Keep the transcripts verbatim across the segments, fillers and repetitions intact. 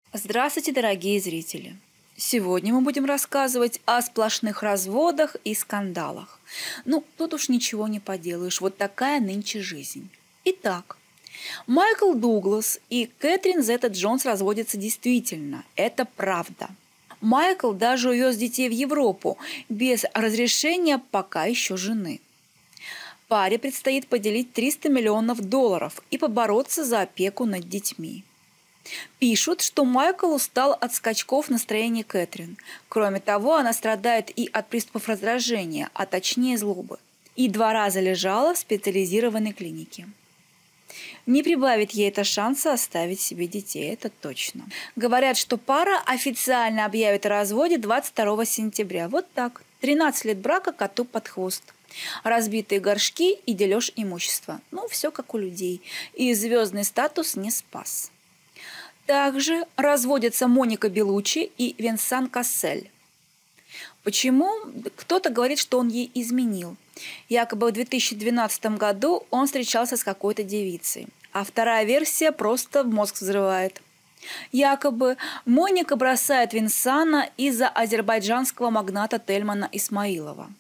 Здравствуйте, дорогие зрители! Сегодня мы будем рассказывать о сплошных разводах и скандалах. Ну, тут уж ничего не поделаешь, вот такая нынче жизнь. Итак, Майкл Дуглас и Кэтрин Зета-Джонс разводятся действительно, это правда. Майкл даже увез детей в Европу без разрешения пока еще жены. Паре предстоит поделить триста миллионов долларов и побороться за опеку над детьми. Пишут, что Майкл устал от скачков настроения Кэтрин. Кроме того, она страдает и от приступов раздражения, а точнее злобы. И два раза лежала в специализированной клинике. Не прибавит ей это шанса оставить себе детей, это точно. Говорят, что пара официально объявит о разводе двадцать второго сентября. Вот так. тринадцать лет брака коту под хвост. Разбитые горшки и дележ имущества. Ну, все как у людей. И звездный статус не спас. Также разводятся Моника Беллуччи и Венсан Кассель. Почему? Кто-то говорит, что он ей изменил. Якобы в две тысячи двенадцатом году он встречался с какой-то девицей. А вторая версия просто мозг взрывает. Якобы Моника бросает Венсана из-за азербайджанского магната Тельмана Исмаилова.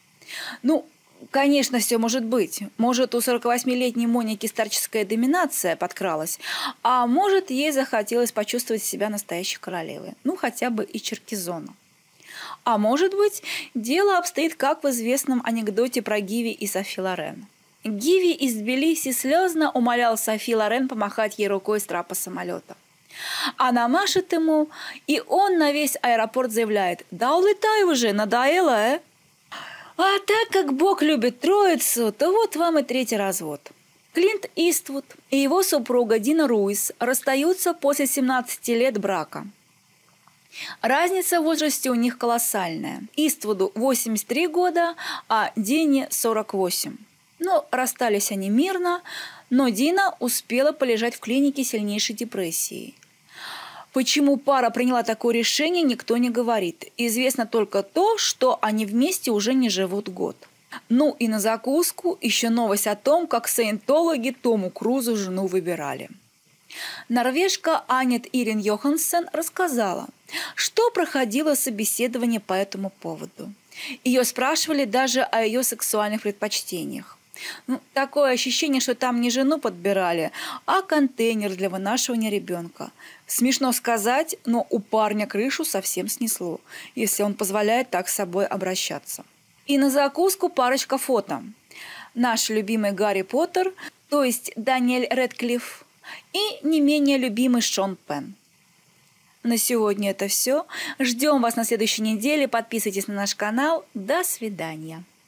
Ну, конечно, все может быть. Может, у сорокавосьмилетней Моники старческая доминация подкралась, а может, ей захотелось почувствовать себя настоящей королевой. Ну, хотя бы и Черкизона. А может быть, дело обстоит, как в известном анекдоте про Гиви и Софи Лорен. Гиви из Тбилиси слезно умолял Софи Лорен помахать ей рукой с трапа самолета. Она машет ему, и он на весь аэропорт заявляет: «Да улетай уже, надоело, э?» А так как Бог любит троицу, то вот вам и третий развод. Клинт Иствуд и его супруга Дина Руис расстаются после семнадцати лет брака. Разница в возрасте у них колоссальная. Иствуду восемьдесят три года, а Дине сорок восемь. Ну, расстались они мирно, но Дина успела полежать в клинике сильнейшей депрессией. Почему пара приняла такое решение, никто не говорит. Известно только то, что они вместе уже не живут год. Ну и на закуску еще новость о том, как саентологи Тому Крузу жену выбирали. Норвежка Анет Ирин Йоханссон рассказала, что проходило собеседование по этому поводу. Ее спрашивали даже о ее сексуальных предпочтениях. Ну, такое ощущение, что там не жену подбирали, а контейнер для вынашивания ребенка. Смешно сказать, но у парня крышу совсем снесло, если он позволяет так с собой обращаться. И на закуску парочка фото. Наш любимый Гарри Поттер, то есть Даниэль Рэдклифф, и не менее любимый Шон Пенн. На сегодня это все. Ждем вас на следующей неделе. Подписывайтесь на наш канал. До свидания.